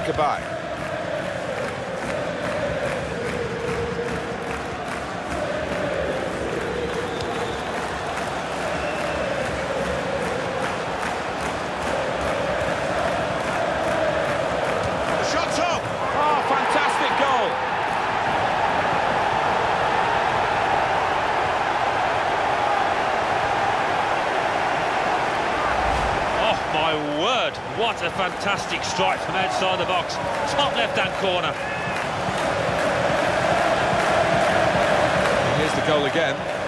Kabay. The shot's up! Oh, fantastic goal! Oh, my word, what a fantastic strike from outside the box. Top left-hand corner. Here's the goal again.